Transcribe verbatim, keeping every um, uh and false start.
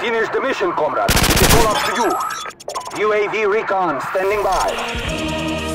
Finish the mission, comrade. It is all up to you. U A V recon standing by.